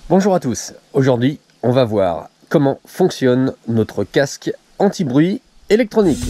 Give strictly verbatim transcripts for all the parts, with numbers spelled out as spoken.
Bonjour à tous, aujourd'hui on va voir comment fonctionne notre casque anti-bruit électronique.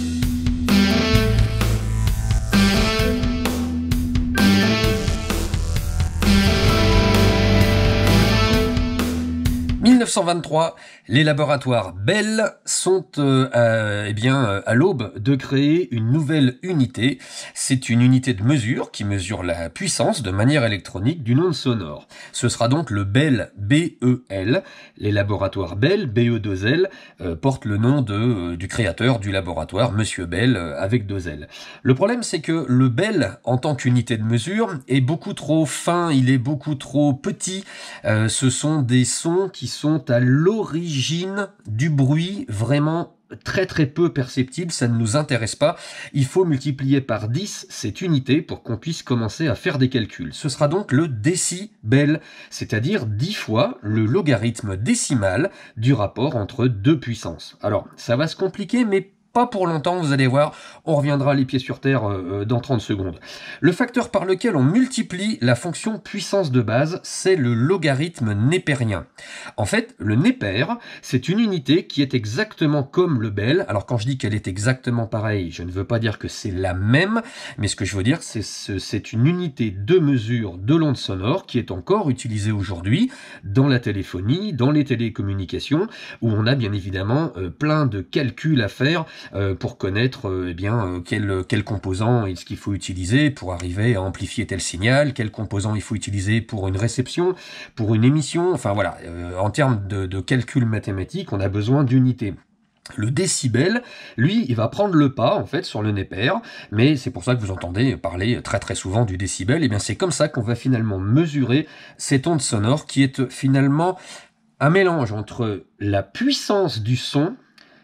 mille neuf cent vingt-trois, les laboratoires Bell sont euh, à, eh bien, euh, à l'aube de créer une nouvelle unité. C'est une unité de mesure qui mesure la puissance de manière électronique d'une onde sonore. Ce sera donc le Bell B E L. Les laboratoires Bell, B E deux L, euh, portent le nom de, euh, du créateur du laboratoire, Monsieur Bell, euh, avec deux L. Le problème, c'est que le Bell, en tant qu'unité de mesure, est beaucoup trop fin, il est beaucoup trop petit. Euh, ce sont des sons qui sont à l'origine du bruit vraiment très très peu perceptible, ça ne nous intéresse pas. Il faut multiplier par dix cette unité pour qu'on puisse commencer à faire des calculs. Ce sera donc le décibel, c'est-à-dire dix fois le logarithme décimal du rapport entre deux puissances. Alors, ça va se compliquer, mais pas pour longtemps, vous allez voir, on reviendra les pieds sur terre euh, dans trente secondes. Le facteur par lequel on multiplie la fonction puissance de base, c'est le logarithme népérien. En fait, le népère, c'est une unité qui est exactement comme le Bell. Alors quand je dis qu'elle est exactement pareille, je ne veux pas dire que c'est la même, mais ce que je veux dire, c'est ce, c'est une unité de mesure de l'onde sonore qui est encore utilisée aujourd'hui dans la téléphonie, dans les télécommunications, où on a bien évidemment euh, plein de calculs à faire Euh, pour connaître euh, eh bien, euh, quel, quel composant est-ce qu'il faut utiliser pour arriver à amplifier tel signal, quel composant il faut utiliser pour une réception, pour une émission, enfin voilà, euh, en termes de, de calcul mathématique, on a besoin d'unités. Le décibel, lui, il va prendre le pas, en fait, sur le népère, mais c'est pour ça que vous entendez parler très très souvent du décibel, et bien c'est comme ça qu'on va finalement mesurer cette onde sonore qui est finalement un mélange entre la puissance du son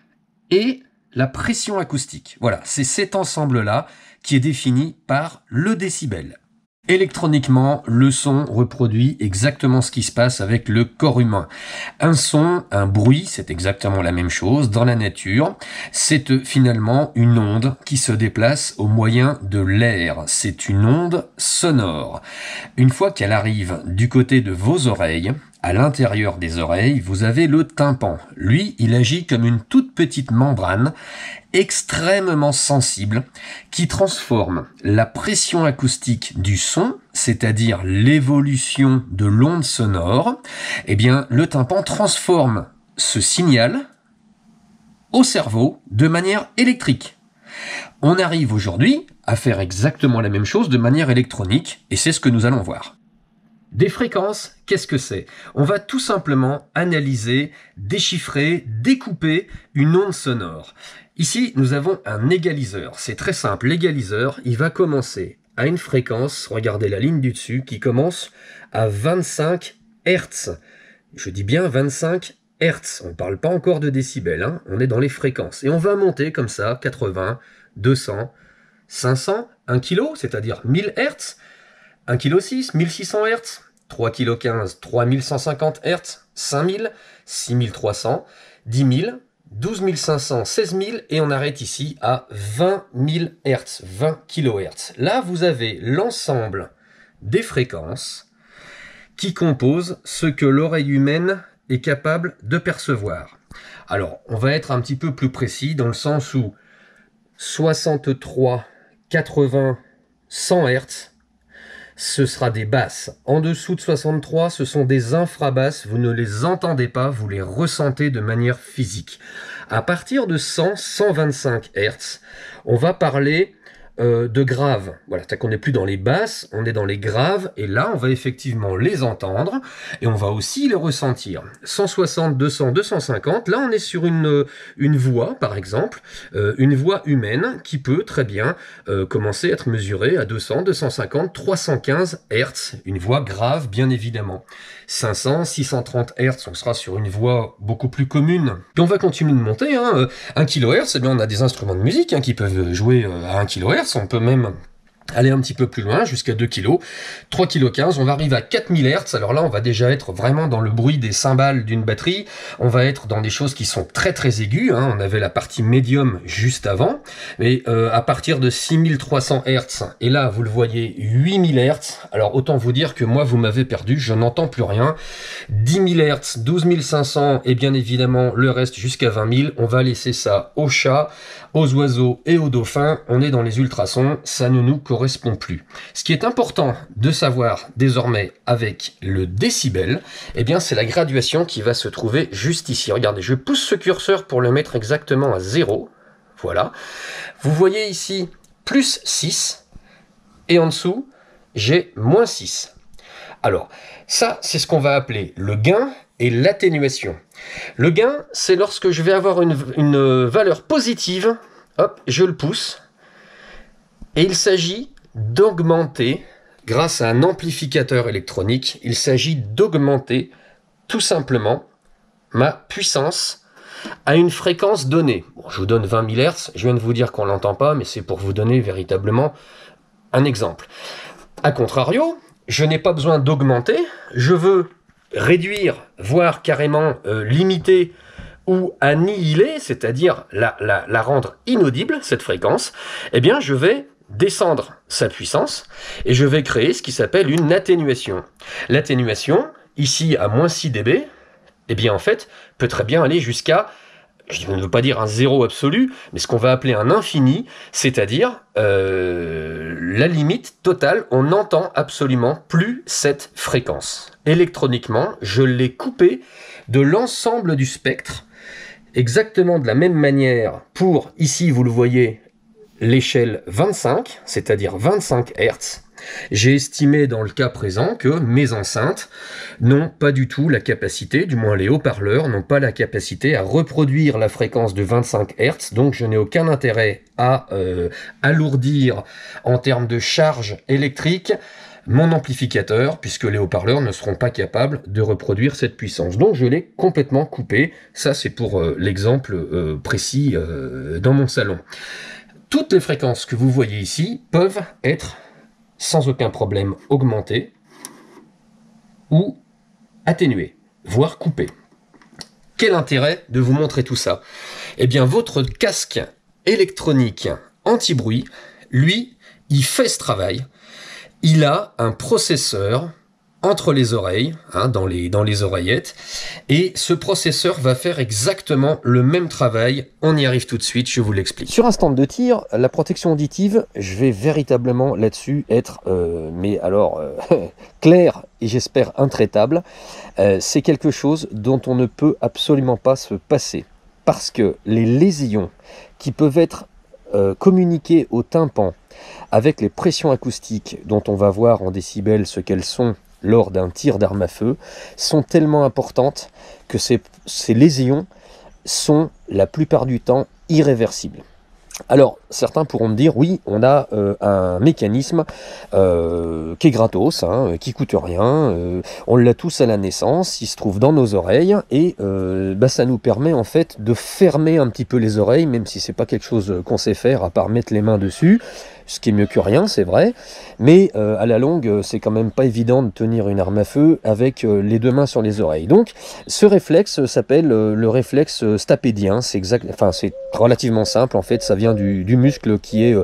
et la pression acoustique. Voilà, c'est cet ensemble-là qui est défini par le décibel. Électroniquement, le son reproduit exactement ce qui se passe avec le corps humain. Un son, un bruit, c'est exactement la même chose dans la nature. C'est finalement une onde qui se déplace au moyen de l'air. C'est une onde sonore. Une fois qu'elle arrive du côté de vos oreilles, à l'intérieur des oreilles, vous avez le tympan. Lui, il agit comme une toute petite membrane extrêmement sensible qui transforme la pression acoustique du son, c'est-à-dire l'évolution de l'onde sonore. Eh bien, le tympan transforme ce signal au cerveau de manière électrique. On arrive aujourd'hui à faire exactement la même chose de manière électronique, et c'est ce que nous allons voir. Des fréquences, qu'est-ce que c'est? On va tout simplement analyser, déchiffrer, découper une onde sonore. Ici, nous avons un égaliseur. C'est très simple. L'égaliseur, il va commencer à une fréquence, regardez la ligne du dessus, qui commence à vingt-cinq hertz. Je dis bien vingt-cinq hertz. On ne parle pas encore de décibels, hein. On est dans les fréquences. Et on va monter comme ça, quatre-vingts, deux cents, cinq cents, un kilo, c'est-à-dire mille hertz. un virgule six kg, mille six cents hertz, trois virgule quinze kg, trois mille cent cinquante hertz, cinq mille, six mille trois cents, dix mille, douze mille cinq cents, seize mille, et on arrête ici à vingt mille hertz, vingt kilohertz. Là, vous avez l'ensemble des fréquences qui composent ce que l'oreille humaine est capable de percevoir. Alors, on va être un petit peu plus précis dans le sens où soixante-trois, quatre-vingts, cent hertz, ce sera des basses. En dessous de soixante-trois, ce sont des infrabasses. Vous ne les entendez pas, vous les ressentez de manière physique. À partir de cent, cent vingt-cinq hertz, on va parler euh, de graves. Voilà, c'est-à-dire qu'on n'est plus dans les basses, on est dans les graves, et là, on va effectivement les entendre, et on va aussi les ressentir. cent soixante, deux cents, deux cent cinquante, là, on est sur une, une voix, par exemple, euh, une voix humaine qui peut très bien euh, commencer à être mesurée à deux cents, deux cent cinquante, trois cent quinze hertz, une voix grave, bien évidemment. cinq cents, six cent trente hertz, on sera sur une voix beaucoup plus commune. Puis on va continuer de monter, hein. un kilohertz, eh bien, on a des instruments de musique hein, qui peuvent jouer à un kilohertz. On peut même aller un petit peu plus loin, jusqu'à deux kilos, trois virgule quinze kilos, on va arriver à quatre mille hertz, alors là on va déjà être vraiment dans le bruit des cymbales d'une batterie, on va être dans des choses qui sont très très aiguës, hein. On avait la partie médium juste avant, mais euh, à partir de six mille trois cents hertz, et là vous le voyez, huit mille hertz, alors autant vous dire que moi vous m'avez perdu, je n'entends plus rien, dix mille hertz, douze mille cinq cents, et bien évidemment le reste jusqu'à vingt mille, on va laisser ça aux chats, aux oiseaux et aux dauphins, on est dans les ultrasons, ça ne nous correspond plus. Ce qui est important de savoir désormais avec le décibel, eh bien c'est la graduation qui va se trouver juste ici. Regardez, je pousse ce curseur pour le mettre exactement à zéro, voilà. Vous voyez ici plus six, et en dessous, j'ai moins six. Alors, ça, c'est ce qu'on va appeler le gain et l'atténuation. Le gain, c'est lorsque je vais avoir une, une valeur positive, hop, je le pousse, et il s'agit d'augmenter, grâce à un amplificateur électronique, il s'agit d'augmenter tout simplement ma puissance à une fréquence donnée. Bon, je vous donne vingt mille hertz, je viens de vous dire qu'on ne l'entend pas, mais c'est pour vous donner véritablement un exemple. A contrario, je n'ai pas besoin d'augmenter, je veux réduire, voire carrément euh, limiter ou annihiler, c'est-à-dire la, la, la rendre inaudible, cette fréquence, eh bien je vais descendre sa puissance et je vais créer ce qui s'appelle une atténuation. L'atténuation, ici à moins six décibels, eh bien en fait, peut très bien aller jusqu'à, je ne veux pas dire un zéro absolu, mais ce qu'on va appeler un infini, c'est-à-dire euh, la limite totale, on n'entend absolument plus cette fréquence. Électroniquement, je l'ai coupée de l'ensemble du spectre, exactement de la même manière pour, ici vous le voyez, l'échelle vingt-cinq, c'est-à-dire vingt-cinq hertz. J'ai estimé dans le cas présent que mes enceintes n'ont pas du tout la capacité, du moins les haut-parleurs n'ont pas la capacité à reproduire la fréquence de vingt-cinq hertz, donc je n'ai aucun intérêt à euh, alourdir en termes de charge électrique mon amplificateur, puisque les haut-parleurs ne seront pas capables de reproduire cette puissance. Donc je l'ai complètement coupé, ça c'est pour euh, l'exemple euh, précis euh, dans mon salon. Toutes les fréquences que vous voyez ici peuvent être sans aucun problème augmentées ou atténuées, voire coupées. Quel intérêt de vous montrer tout ça? Eh bien, votre casque électronique anti-bruit, lui, il fait ce travail. Il a un processeur entre les oreilles, hein, dans, les, dans les oreillettes, et ce processeur va faire exactement le même travail. On y arrive tout de suite, je vous l'explique. Sur un stand de tir, la protection auditive, je vais véritablement là-dessus être, euh, mais alors, euh, clair et j'espère intraitable. Euh, c'est quelque chose dont on ne peut absolument pas se passer, parce que les lésions qui peuvent être euh, communiquées au tympan avec les pressions acoustiques dont on va voir en décibels ce qu'elles sont lors d'un tir d'arme à feu, sont tellement importantes que ces, ces lésions sont la plupart du temps irréversibles. Alors, certains pourront me dire, oui, on a euh, un mécanisme euh, qui est gratos, hein, qui coûte rien, euh, on l'a tous à la naissance, il se trouve dans nos oreilles, et euh, bah, ça nous permet en fait de fermer un petit peu les oreilles, même si c'est pas quelque chose qu'on sait faire, à part mettre les mains dessus, ce qui est mieux que rien, c'est vrai, mais euh, à la longue, c'est quand même pas évident de tenir une arme à feu avec euh, les deux mains sur les oreilles. Donc, ce réflexe s'appelle euh, le réflexe stapédien, c'est exact, enfin c'est relativement simple, en fait, ça vient du, du muscle qui est euh,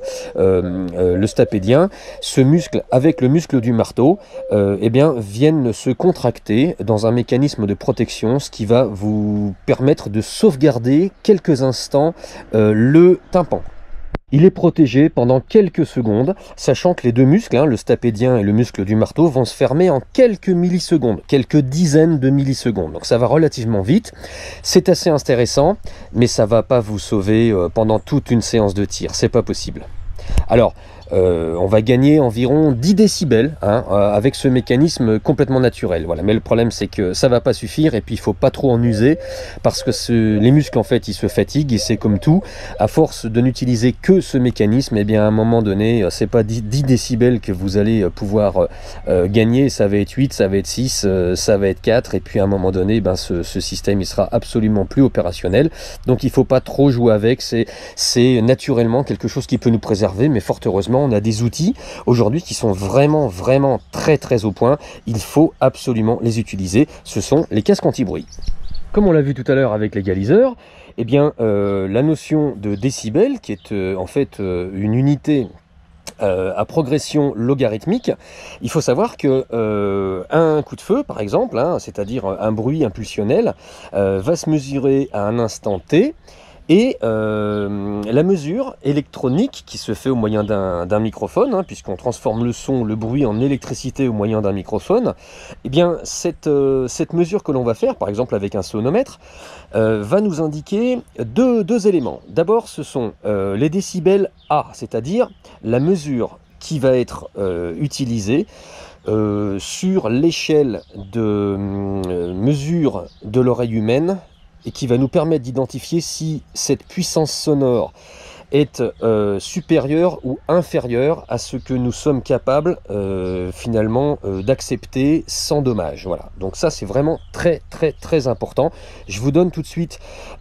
euh, le stapédien. Ce muscle, avec le muscle du marteau, euh, eh bien, viennent se contracter dans un mécanisme de protection, ce qui va vous permettre de sauvegarder quelques instants euh, le tympan. Il est protégé pendant quelques secondes, sachant que les deux muscles, hein, le stapédien et le muscle du marteau, vont se fermer en quelques millisecondes, quelques dizaines de millisecondes. Donc ça va relativement vite. C'est assez intéressant, mais ça ne va pas vous sauver euh, pendant toute une séance de tir. C'est pas possible. Alors, euh, on va gagner environ dix décibels hein, euh, avec ce mécanisme complètement naturel. Voilà. Mais le problème, c'est que ça ne va pas suffire et puis il ne faut pas trop en user parce que ce, les muscles, en fait, ils se fatiguent et c'est comme tout. À force de n'utiliser que ce mécanisme, eh bien, à un moment donné, ce n'est pas dix décibels que vous allez pouvoir euh, gagner. Ça va être huit, ça va être six, euh, ça va être quatre. Et puis, à un moment donné, ben, ce, ce système, il sera absolument plus opérationnel. Donc, il ne faut pas trop jouer avec. C'est naturellement quelque chose qui peut nous préserver, mais fort heureusement, on a des outils aujourd'hui qui sont vraiment, vraiment très, très au point. Il faut absolument les utiliser. Ce sont les casques anti-bruit. Comme on l'a vu tout à l'heure avec l'égaliseur, eh bien, euh, la notion de décibel, qui est euh, en fait euh, une unité Euh, à progression logarithmique, il faut savoir que euh, un coup de feu, par exemple, hein, c'est-à-dire un bruit impulsionnel, euh, va se mesurer à un instant T, et euh, la mesure électronique qui se fait au moyen d'un d'un microphone, hein, puisqu'on transforme le son, le bruit en électricité au moyen d'un microphone, eh bien cette, euh, cette mesure que l'on va faire, par exemple avec un sonomètre, euh, va nous indiquer deux, deux éléments. D'abord, ce sont euh, les décibels A, c'est-à-dire la mesure qui va être euh, utilisée euh, sur l'échelle de euh, mesure de l'oreille humaine, et qui va nous permettre d'identifier si cette puissance sonore est euh, supérieure ou inférieure à ce que nous sommes capables euh, finalement euh, d'accepter sans dommage. Voilà. Donc ça, c'est vraiment très très très important. Je vous donne tout de suite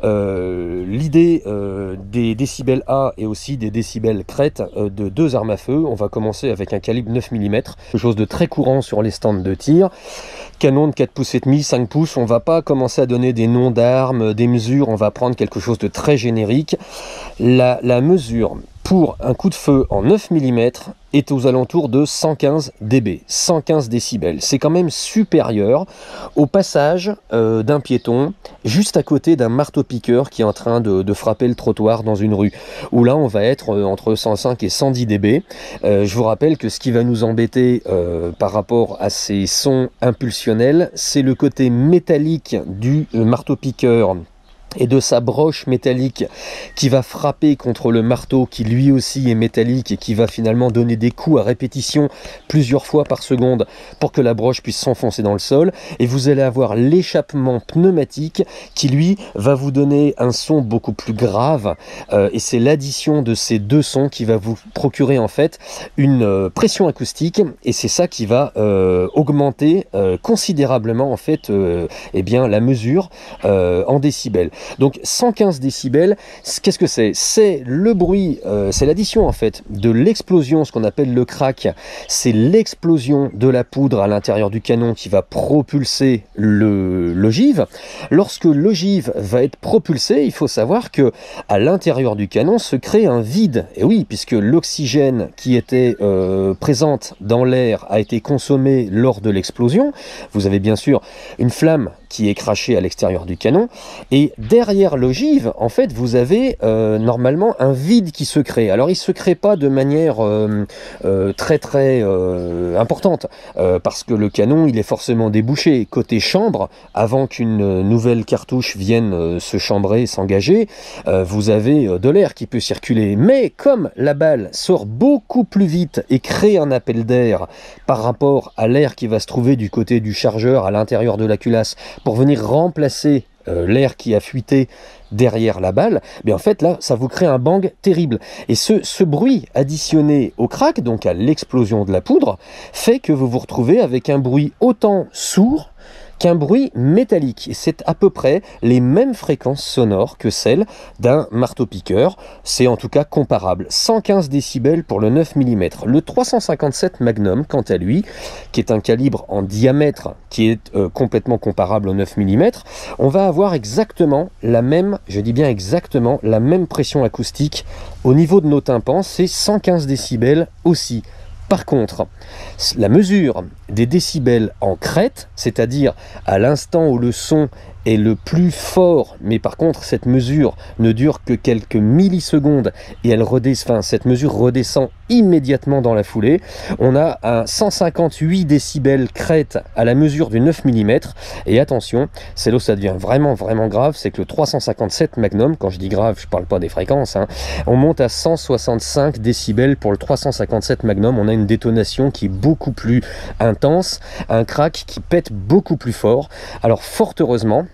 euh, l'idée euh, des décibels A et aussi des décibels crête euh, de deux armes à feu. On va commencer avec un calibre neuf millimètres, quelque chose de très courant sur les stands de tir. Canon de quatre pouces et demi, cinq pouces, on va pas commencer à donner des noms d'armes, des mesures, on va prendre quelque chose de très générique. La, la mesure pour un coup de feu en neuf millimètres est aux alentours de cent quinze décibels, cent quinze décibels. C'est quand même supérieur au passage euh, d'un piéton juste à côté d'un marteau-piqueur qui est en train de, de frapper le trottoir dans une rue, où là on va être euh, entre cent cinq et cent dix décibels. Euh, je vous rappelle que ce qui va nous embêter euh, par rapport à ces sons impulsionnels, c'est le côté métallique du euh, marteau-piqueur et de sa broche métallique qui va frapper contre le marteau qui lui aussi est métallique et qui va finalement donner des coups à répétition plusieurs fois par seconde pour que la broche puisse s'enfoncer dans le sol. Et vous allez avoir l'échappement pneumatique qui lui va vous donner un son beaucoup plus grave, euh, et c'est l'addition de ces deux sons qui va vous procurer en fait une euh, pression acoustique, et c'est ça qui va euh, augmenter euh, considérablement en fait euh, eh bien, la mesure euh, en décibels. Donc cent quinze décibels, qu'est-ce que c'est? C'est le bruit, euh, c'est l'addition en fait de l'explosion, ce qu'on appelle le crack. C'est l'explosion de la poudre à l'intérieur du canon qui va propulser le l'ogive. Lorsque l'ogive va être propulsée, il faut savoir que à l'intérieur du canon se crée un vide. Et oui, puisque l'oxygène qui était euh, présente dans l'air a été consommé lors de l'explosion. Vous avez bien sûr une flamme qui est crachée à l'extérieur du canon, et derrière l'ogive, en fait, vous avez euh, normalement un vide qui se crée. Alors, il se crée pas de manière euh, euh, très très euh, importante, euh, parce que le canon, il est forcément débouché. Côté chambre, avant qu'une nouvelle cartouche vienne euh, se chambrer, s'engager, euh, vous avez euh, de l'air qui peut circuler. Mais comme la balle sort beaucoup plus vite et crée un appel d'air par rapport à l'air qui va se trouver du côté du chargeur à l'intérieur de la culasse, pour venir remplacer euh, l'air qui a fuité derrière la balle, mais en fait là ça vous crée un bang terrible, et ce, ce bruit additionné au crack, donc à l'explosion de la poudre, fait que vous vous retrouvez avec un bruit autant sourd qu'un bruit métallique, et c'est à peu près les mêmes fréquences sonores que celles d'un marteau-piqueur. C'est en tout cas comparable. cent quinze décibels pour le neuf millimètres. Le trois cent cinquante-sept Magnum, quant à lui, qui est un calibre en diamètre qui est euh, complètement comparable au neuf millimètres, on va avoir exactement la même, je dis bien exactement, la même pression acoustique au niveau de nos tympans, c'est cent quinze décibels aussi. Par contre, la mesure des décibels en crête, c'est-à-dire à l'instant où le son est le plus fort, mais par contre cette mesure ne dure que quelques millisecondes et elle redescend, enfin, cette mesure redescend immédiatement dans la foulée. On a un cent cinquante-huit décibels crête à la mesure du neuf millimètres, et attention, c'est là où ça devient vraiment vraiment grave, c'est que le trois cent cinquante-sept Magnum, quand je dis grave, je parle pas des fréquences, hein, on monte à cent soixante-cinq décibels pour le trois cent cinquante-sept Magnum, on a une détonation qui est beaucoup plus intense, un crack qui pète beaucoup plus fort. Alors fort heureusement,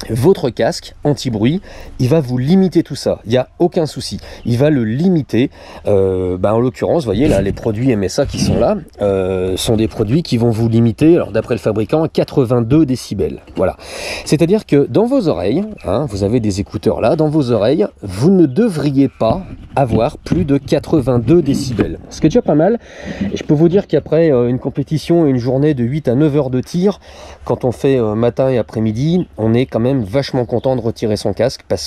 votre casque anti-bruit, il va vous limiter tout ça, il n'y a aucun souci, il va le limiter, euh, bah en l'occurrence, vous voyez là, les produits M S A qui sont là, euh, sont des produits qui vont vous limiter, alors d'après le fabricant, à quatre-vingt-deux décibels, voilà. C'est-à-dire que dans vos oreilles, hein, vous avez des écouteurs là, dans vos oreilles, vous ne devriez pas avoir plus de quatre-vingt-deux décibels, ce qui est déjà pas mal, et je peux vous dire qu'après euh, une compétition, une journée de huit à neuf heures de tir, quand on fait euh, matin et après-midi, on est quand même vachement content de retirer son casque parce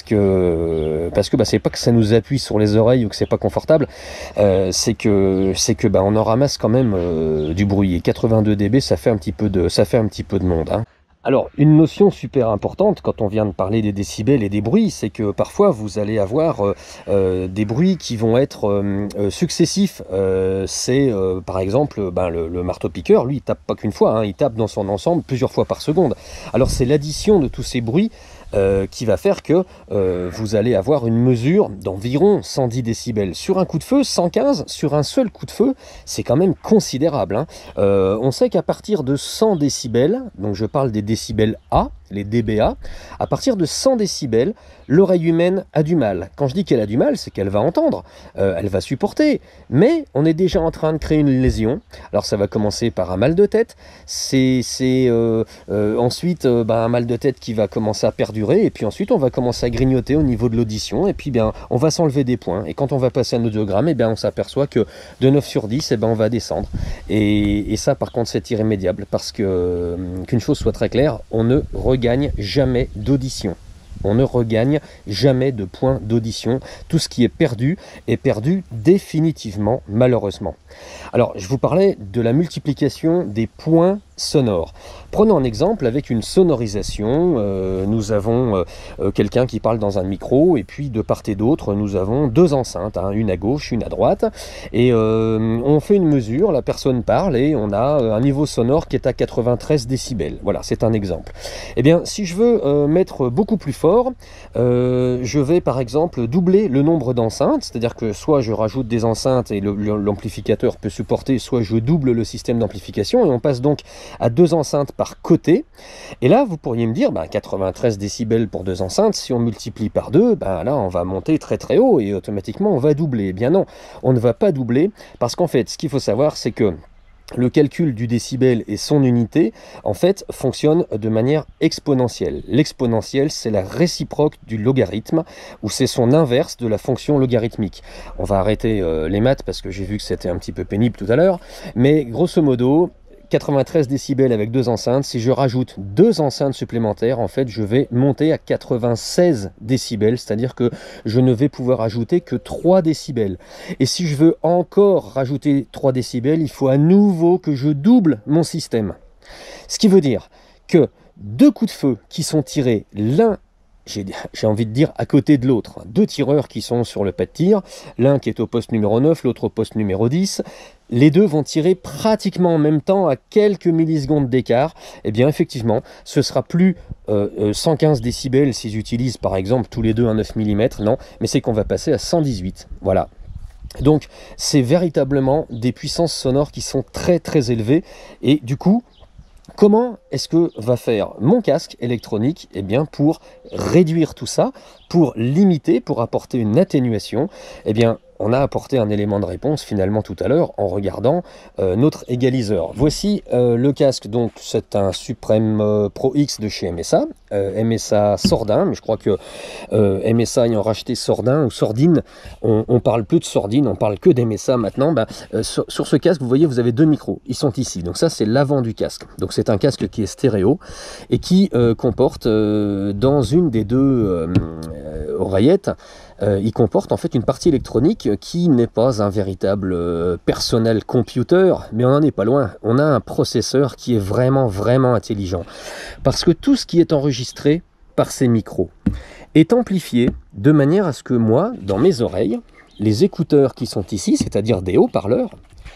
que parce que bah, c'est pas que ça nous appuie sur les oreilles ou que c'est pas confortable, euh, c'est que c'est que bah, on en ramasse quand même euh, du bruit, et quatre-vingt-deux décibels ça fait un petit peu de ça fait un petit peu de monde, hein. Alors, une notion super importante quand on vient de parler des décibels et des bruits, c'est que parfois vous allez avoir euh, euh, des bruits qui vont être euh, euh, successifs. Euh, c'est euh, par exemple ben, le, le marteau-piqueur, lui il tape pas qu'une fois, hein, il tape dans son ensemble plusieurs fois par seconde. Alors c'est l'addition de tous ces bruits Euh, qui va faire que euh, vous allez avoir une mesure d'environ cent dix décibels. Sur un coup de feu, cent quinze, sur un seul coup de feu, c'est quand même considérable, hein. Euh, on sait qu'à partir de cent décibels, donc je parle des décibels A, les D B A, à partir de cent décibels, l'oreille humaine a du mal. Quand je dis qu'elle a du mal, c'est qu'elle va entendre, euh, elle va supporter, mais on est déjà en train de créer une lésion. Alors ça va commencer par un mal de tête, c'est euh, euh, ensuite euh, bah, un mal de tête qui va commencer à perdurer, et puis ensuite on va commencer à grignoter au niveau de l'audition, et puis bien on va s'enlever des points, et quand on va passer un audiogramme, et bien on s'aperçoit que de neuf sur dix, et bien on va descendre. Et, et ça par contre c'est irrémédiable, parce que euh, qu'une chose soit très claire, on ne regagne jamais d'audition. On ne regagne jamais de points d'audition. Tout ce qui est perdu est perdu définitivement, malheureusement. Alors, je vous parlais de la multiplication des points sonores. Prenons un exemple avec une sonorisation. Euh, nous avons euh, quelqu'un qui parle dans un micro, et puis de part et d'autre, nous avons deux enceintes, hein, une à gauche, une à droite, et euh, on fait une mesure, la personne parle, et on a un niveau sonore qui est à quatre-vingt-treize décibels. Voilà, c'est un exemple. Eh bien, si je veux euh, mettre beaucoup plus fort, euh, je vais par exemple doubler le nombre d'enceintes, c'est-à-dire que soit je rajoute des enceintes et l'amplificateur peut supporter, soit je double le système d'amplification, et on passe donc à deux enceintes par côté. Et là, vous pourriez me dire, bah, quatre-vingt-treize décibels pour deux enceintes, si on multiplie par deux, bah, là, on va monter très très haut et automatiquement, on va doubler. Eh bien non, on ne va pas doubler, parce qu'en fait, ce qu'il faut savoir, c'est que le calcul du décibel et son unité, en fait, fonctionne de manière exponentielle. L'exponentielle, c'est la réciproque du logarithme, ou c'est son inverse de la fonction logarithmique. On va arrêter euh, les maths, parce que j'ai vu que c'était un petit peu pénible tout à l'heure, mais grosso modo, quatre-vingt-treize décibels avec deux enceintes, si je rajoute deux enceintes supplémentaires, en fait, je vais monter à quatre-vingt-seize décibels, c'est-à-dire que je ne vais pouvoir ajouter que trois décibels. Et si je veux encore rajouter trois décibels, il faut à nouveau que je double mon système. Ce qui veut dire que deux coups de feu qui sont tirés l'un, j'ai envie de dire à côté de l'autre, deux tireurs qui sont sur le pas de tir, l'un qui est au poste numéro neuf, l'autre au poste numéro dix, les deux vont tirer pratiquement en même temps à quelques millisecondes d'écart. Et bien effectivement, ce sera plus euh, cent quinze décibels s'ils utilisent par exemple tous les deux un neuf millimètres, non, mais c'est qu'on va passer à cent dix-huit, voilà. Donc c'est véritablement des puissances sonores qui sont très très élevées, et du coup, comment est-ce que va faire mon casque électronique, eh bien pour réduire tout ça, pour limiter, pour apporter une atténuation? Eh bien, on a apporté un élément de réponse finalement tout à l'heure en regardant euh, notre égaliseur. Voici euh, le casque, donc c'est un Supreme euh, Pro X de chez M S A, euh, M S A Sordin, mais je crois que euh, M S A ayant racheté Sordin ou Sordine, on, on parle plus de Sordine, on parle que d'M S A maintenant. Ben, euh, sur, sur ce casque, vous voyez, vous avez deux micros, ils sont ici, donc ça c'est l'avant du casque. Donc c'est un casque qui est stéréo et qui euh, comporte euh, dans une des deux euh, euh, oreillettes, Euh, il comporte en fait une partie électronique qui n'est pas un véritable euh, personnel computer, mais on n'en est pas loin. On a un processeur qui est vraiment vraiment intelligent, parce que tout ce qui est enregistré par ces micros est amplifié de manière à ce que moi, dans mes oreilles, les écouteurs qui sont ici, c'est-à-dire des haut-parleurs,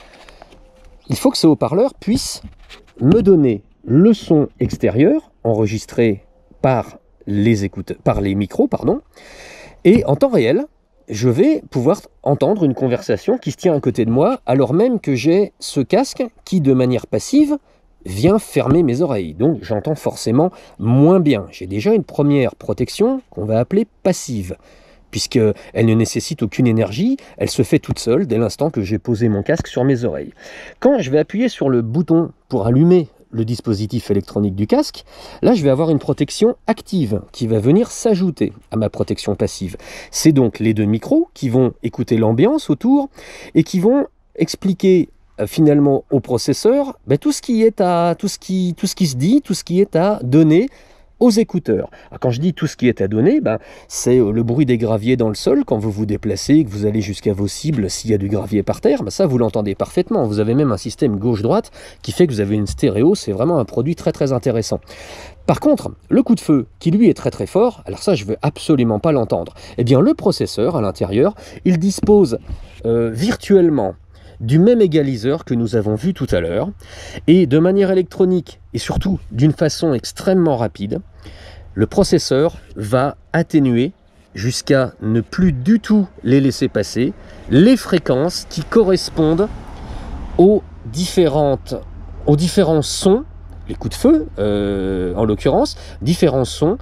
il faut que ces haut-parleurs puissent me donner le son extérieur enregistré par les écouteurs, par les micros, pardon. Et en temps réel, je vais pouvoir entendre une conversation qui se tient à côté de moi, alors même que j'ai ce casque qui, de manière passive, vient fermer mes oreilles, donc j'entends forcément moins bien. J'ai déjà une première protection qu'on va appeler passive, puisqu'elle ne nécessite aucune énergie, elle se fait toute seule dès l'instant que j'ai posé mon casque sur mes oreilles. Quand je vais appuyer sur le bouton pour allumer le dispositif électronique du casque, là je vais avoir une protection active qui va venir s'ajouter à ma protection passive. C'est donc les deux micros qui vont écouter l'ambiance autour et qui vont expliquer euh, finalement au processeur ben, tout ce qui est à tout ce qui, tout ce qui se dit, tout ce qui est à donner aux écouteurs. Alors, quand je dis tout ce qui est à donner, ben, c'est le bruit des graviers dans le sol quand vous vous déplacez, que vous allez jusqu'à vos cibles, s'il y a du gravier par terre, ben, ça vous l'entendez parfaitement. Vous avez même un système gauche-droite qui fait que vous avez une stéréo, c'est vraiment un produit très très intéressant. Par contre, le coup de feu, qui lui est très très fort, alors ça je veux absolument pas l'entendre, eh bien le processeur à l'intérieur, il dispose euh, virtuellement du même égaliseur que nous avons vu tout à l'heure, et de manière électronique, et surtout d'une façon extrêmement rapide, le processeur va atténuer jusqu'à ne plus du tout les laisser passer les fréquences qui correspondent aux, différentes, aux différents sons, les coups de feu euh, en l'occurrence, différents sons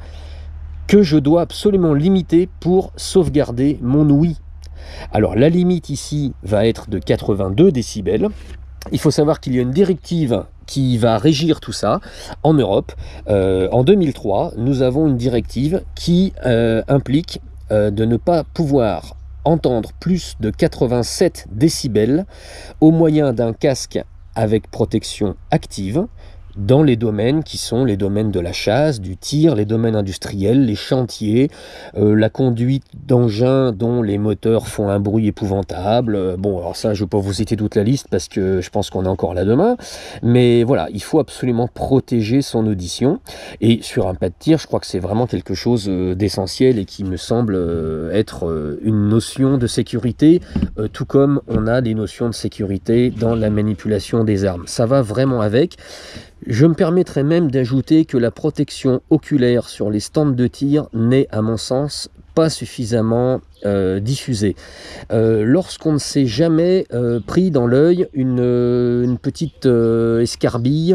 que je dois absolument limiter pour sauvegarder mon ouïe. Alors la limite ici va être de quatre-vingt-deux décibels. Il faut savoir qu'il y a une directive qui va régir tout ça en Europe. Euh, en deux mille trois, nous avons une directive qui euh, implique euh, de ne pas pouvoir entendre plus de quatre-vingt-sept décibels au moyen d'un casque avec protection active dans les domaines qui sont les domaines de la chasse, du tir, les domaines industriels, les chantiers, euh, la conduite d'engins dont les moteurs font un bruit épouvantable. Euh, bon, alors ça, je ne vais pas vous citer toute la liste parce que je pense qu'on est encore là demain. Mais voilà, il faut absolument protéger son audition. Et sur un pas de tir, je crois que c'est vraiment quelque chose euh, d'essentiel et qui me semble euh, être euh, une notion de sécurité, euh, tout comme on a des notions de sécurité dans la manipulation des armes. Ça va vraiment avec. Je me permettrai même d'ajouter que la protection oculaire sur les stands de tir n'est, à mon sens, pas suffisamment euh, diffusée. Euh, lorsqu'on ne s'est jamais euh, pris dans l'œil une, une petite euh, escarbille,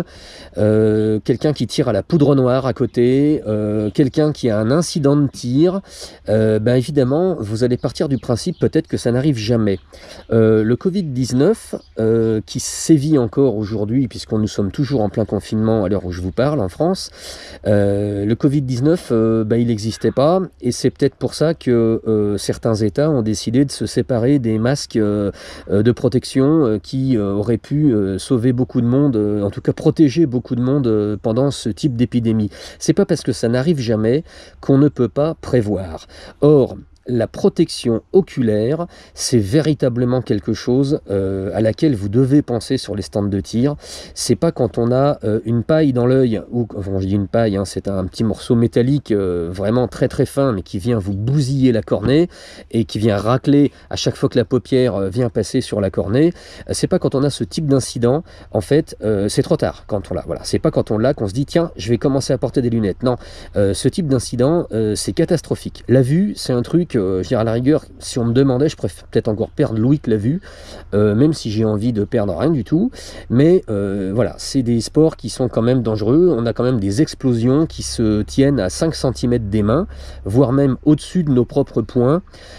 euh, quelqu'un qui tire à la poudre noire à côté, euh, quelqu'un qui a un incident de tir, euh, ben évidemment, vous allez partir du principe peut-être que ça n'arrive jamais. Euh, le Covid dix-neuf, euh, qui sévit encore aujourd'hui, puisqu'on nous sommes toujours en plein confinement à l'heure où je vous parle en France, euh, le Covid dix-neuf, euh, ben, il n'existait pas, et c'est peut-être pour ça que euh, certains États ont décidé de se séparer des masques euh, de protection euh, qui euh, auraient pu euh, sauver beaucoup de monde, euh, en tout cas protéger beaucoup de monde euh, pendant ce type d'épidémie. C'est pas parce que ça n'arrive jamais qu'on ne peut pas prévoir. Or, la protection oculaire, c'est véritablement quelque chose euh, à laquelle vous devez penser sur les stands de tir. C'est pas quand on a euh, une paille dans l'œil, ou enfin, je dis une paille, hein, c'est un petit morceau métallique euh, vraiment très très fin, mais qui vient vous bousiller la cornée et qui vient racler à chaque fois que la paupière euh, vient passer sur la cornée. Euh, c'est pas quand on a ce type d'incident, en fait, euh, c'est trop tard quand on l'a. Voilà, c'est pas quand on l'a qu'on se dit tiens, je vais commencer à porter des lunettes. Non, euh, ce type d'incident, euh, c'est catastrophique. La vue, c'est un truc. Euh, je veux dire, à la rigueur, si on me demandait, je préfère peut-être encore perdre l'ouïe que la vue, euh, même si j'ai envie de perdre rien du tout. Mais euh, voilà, c'est des sports qui sont quand même dangereux. On a quand même des explosions qui se tiennent à cinq centimètres des mains, voire même au-dessus de nos propres poings.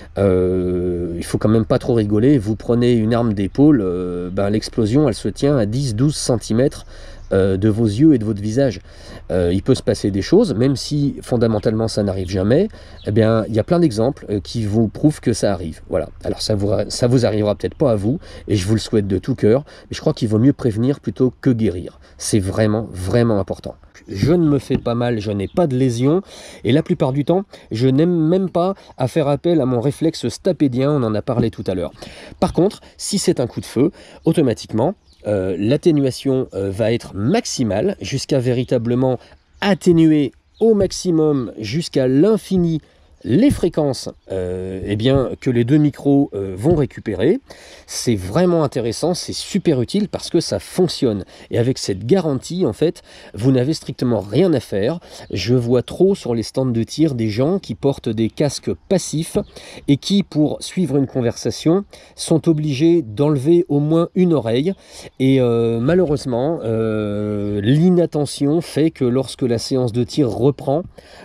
Euh, il faut quand même pas trop rigoler. Vous prenez une arme d'épaule, euh, ben, l'explosion, elle se tient à dix à douze centimètres Euh, de vos yeux et de votre visage. Euh, il peut se passer des choses, même si fondamentalement ça n'arrive jamais, eh bien il y a plein d'exemples euh, qui vous prouvent que ça arrive. Voilà. Alors ça vous, ça vous arrivera peut-être pas à vous, et je vous le souhaite de tout cœur, mais je crois qu'il vaut mieux prévenir plutôt que guérir. C'est vraiment, vraiment important. Je ne me fais pas mal, je n'ai pas de lésions, et la plupart du temps, je n'aime même pas à faire appel à mon réflexe stapédien, on en a parlé tout à l'heure. Par contre, si c'est un coup de feu, automatiquement, Euh, l'atténuation euh, va être maximale jusqu'à véritablement atténuer au maximum jusqu'à l'infini les fréquences euh, eh bien, que les deux micros euh, vont récupérer. C'est vraiment intéressant, c'est super utile parce que ça fonctionne. Et avec cette garantie, en fait, vous n'avez strictement rien à faire. Je vois trop sur les stands de tir des gens qui portent des casques passifs et qui, pour suivre une conversation, sont obligés d'enlever au moins une oreille. Et euh, malheureusement, euh, l'inattention fait que lorsque la séance de tir reprend,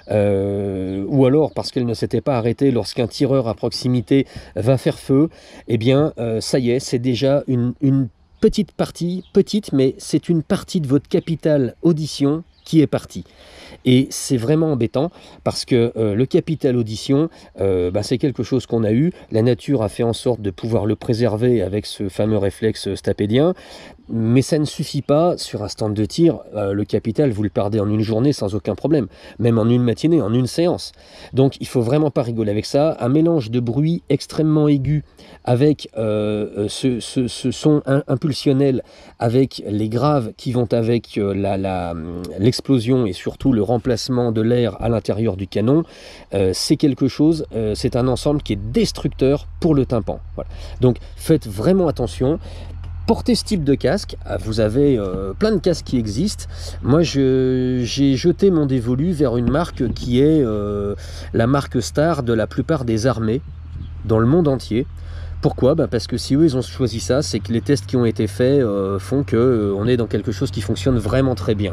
euh, ou alors parce qu'elle ne s'était pas arrêtée lorsqu'un tireur à proximité va faire feu, eh bien, euh, ça y est, c'est déjà une, une petite partie, petite, mais c'est une partie de votre capital audition qui est partie. Et c'est vraiment embêtant parce que euh, le capital audition, euh, bah, c'est quelque chose qu'on a eu. La nature a fait en sorte de pouvoir le préserver avec ce fameux réflexe stapédien. Mais ça ne suffit pas sur un stand de tir. Euh, le capital, vous le perdez en une journée sans aucun problème. Même en une matinée, en une séance. Donc il faut vraiment pas rigoler avec ça. Un mélange de bruit extrêmement aigu avec euh, ce, ce, ce son impulsionnel, avec les graves qui vont avec euh, la, la, l'explosion et surtout le remplacement de l'air à l'intérieur du canon, euh, c'est quelque chose, euh, c'est un ensemble qui est destructeur pour le tympan. Voilà. Donc faites vraiment attention. Portez ce type de casque, vous avez euh, plein de casques qui existent. Moi j'ai jeté mon dévolu vers une marque qui est euh, la marque star de la plupart des armées dans le monde entier. Pourquoi? Bah parce que si eux ils ont choisi ça, c'est que les tests qui ont été faits euh, font qu'on euh, est dans quelque chose qui fonctionne vraiment très bien.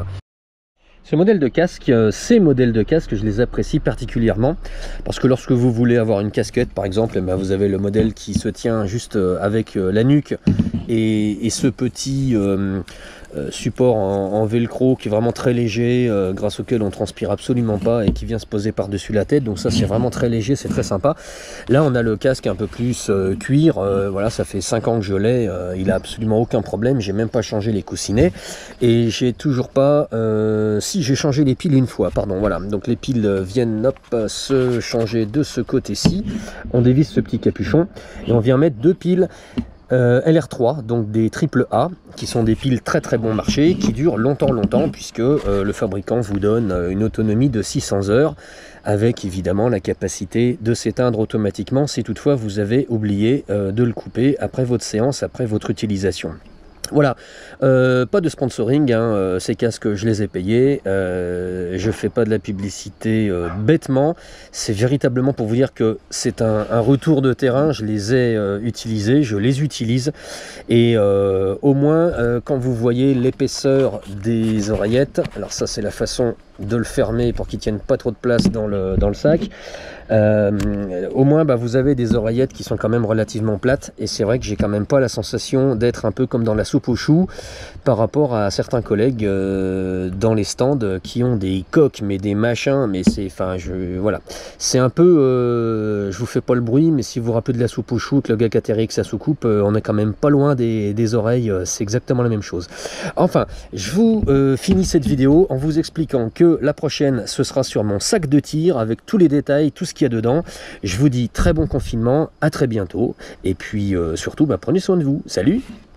Ce modèle de casque, ces modèles de casque, je les apprécie particulièrement parce que lorsque vous voulez avoir une casquette par exemple, bah vous avez le modèle qui se tient juste avec la nuque et, et ce petit euh, support en, en velcro qui est vraiment très léger, euh, grâce auquel on transpire absolument pas et qui vient se poser par dessus la tête, donc ça c'est vraiment très léger, c'est très sympa. Là on a le casque un peu plus euh, cuir, euh, voilà, ça fait cinq ans que je l'ai, euh, il a absolument aucun problème, j'ai même pas changé les coussinets et j'ai toujours pas euh, si j'ai changé les piles une fois, pardon, voilà, donc les piles viennent hop, se changer de ce côté-ci, on dévisse ce petit capuchon et on vient mettre deux piles Euh, L R trois, donc des triple A, qui sont des piles très très bon marché, qui durent longtemps longtemps, puisque euh, le fabricant vous donne une autonomie de six cents heures, avec évidemment la capacité de s'éteindre automatiquement si toutefois vous avez oublié euh, de le couper après votre séance, après votre utilisation. Voilà, euh, pas de sponsoring, hein, euh, ces casques je les ai payés, euh, je fais pas de la publicité euh, bêtement, c'est véritablement pour vous dire que c'est un, un retour de terrain, je les ai euh, utilisés, je les utilise, et euh, au moins euh, quand vous voyez l'épaisseur des oreillettes, alors ça c'est la façon de le fermer pour qu'il tienne pas trop de place dans le, dans le sac, euh, au moins bah, vous avez des oreillettes qui sont quand même relativement plates, et c'est vrai que j'ai quand même pas la sensation d'être un peu comme dans la soupe aux choux par rapport à certains collègues euh, dans les stands qui ont des coques mais des machins, mais c'est enfin je voilà, c'est un peu euh, je vous fais pas le bruit, mais si vous vous rappelez de la soupe aux choux, que le gars qui atterrit avec sa soucoupe, euh, on est quand même pas loin des, des oreilles, euh, c'est exactement la même chose. Enfin, je vous euh, finis cette vidéo en vous expliquant que la prochaine ce sera sur mon sac de tir avec tous les détails, tout ce qu'il y a dedans. Je vous dis très bon confinement, à très bientôt, et puis euh, surtout bah, prenez soin de vous, salut.